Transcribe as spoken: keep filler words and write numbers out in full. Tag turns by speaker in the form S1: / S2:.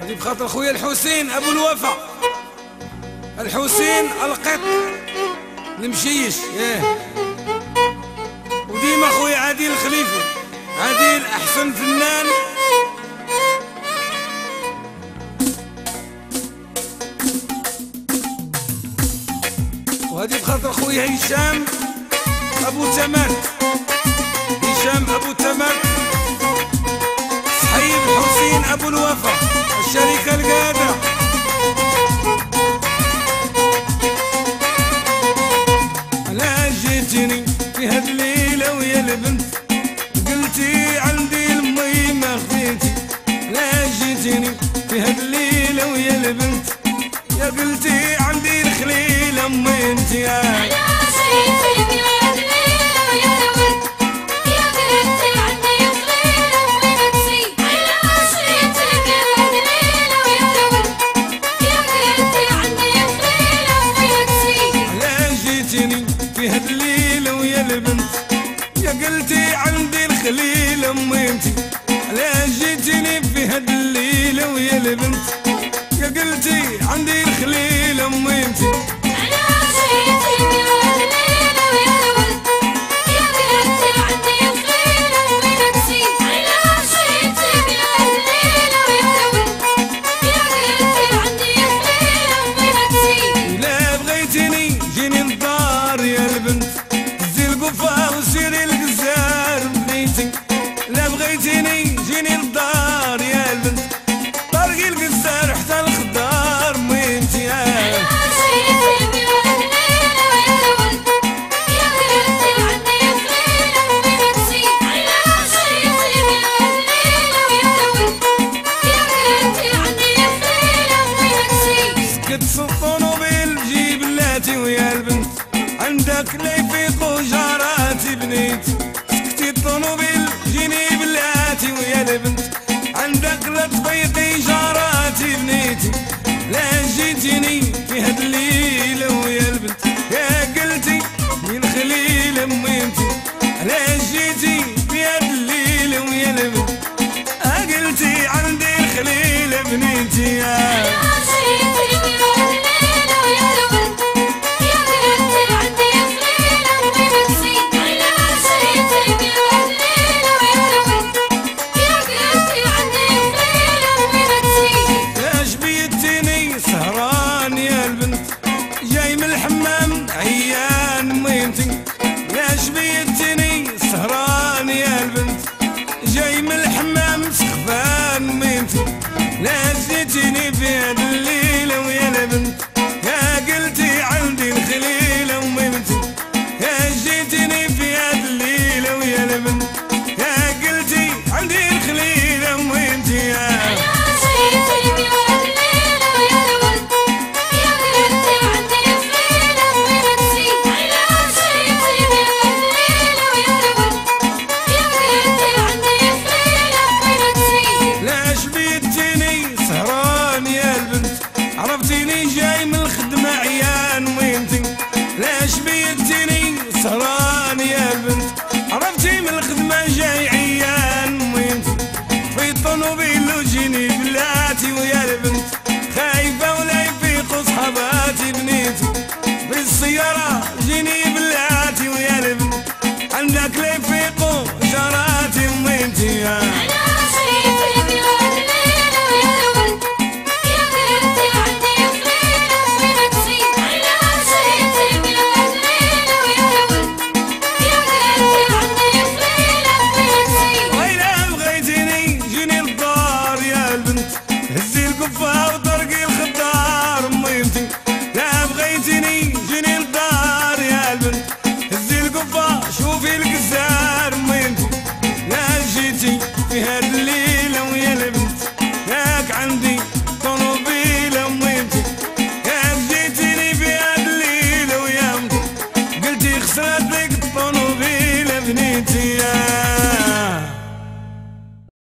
S1: هذه بخاطر خويا الحسين ابو الوفا، الحسين القط المشيش ياه. وديما خويا عادل الخليفي، عادل احسن فنان. وهذه بخاطر خويا هشام ابو تمر، هشام ابو تمر صحيب حسين ابو الوفا الشركه القاده. لا جيتني في هاد الليله ويا البنت قلتي عندي لمي ما خفيتي. لا جيتني في هاد الليله ويا البنت يا قلتي عندي الخليل امي انت يا. في هاد الليلة ويا البنت يا قلتي عندي الخليل امي انتي. لا جيتيني في هاد الليلة ويا البنت يا قلتي عندي الخليل امي انتي. لا بغيتيني جيني للدار يا البنت طرقي القزار حتى الخضار مي انت يا. سكت الطونوبيل جيب اللاتي ويا البنت عندك لا يفيقوا جاراتي بنيتي. سكتي الطونوبيل جيني بلاتي ويا البنت عندك لا تبيطي جاراتي بنيتي. لا جيتيني في هاد الليلة ويا البنت يا قلتي من خليل امي انتي. لا جيتي في هاد الليلة ويا البنت قلتي عندي الخليل بنيتي يا. جاي من الحمام عيان ميمتي. لاش بيتني سهران يا البنت جاي من الحمام سخفان ميمتي. لا جيتيني في هاد الليلة ويا البنت يا قلتي عندي الخليلة وميمتي. يا جيتيني في هاد الليلة ويا البنت يا قلتي عندي الخليلة وميمتي يا. عرفتيني جاي من الخدمة عيان وينتي. لاش بيتيني سهران يا البنت عرفتي من الخدمة جاي عيان وينتي. في الطونوبيل وجيني بلاتي ويا البنت خايفة ولا يفيقوا صحباتي بنيتي. في السيارة جيني بلاتي ويا البنت عندك لا يفيقوا جاراتي وينتي يا. هزي القفا وطرقي الخضار ميمتي. لا بغيتيني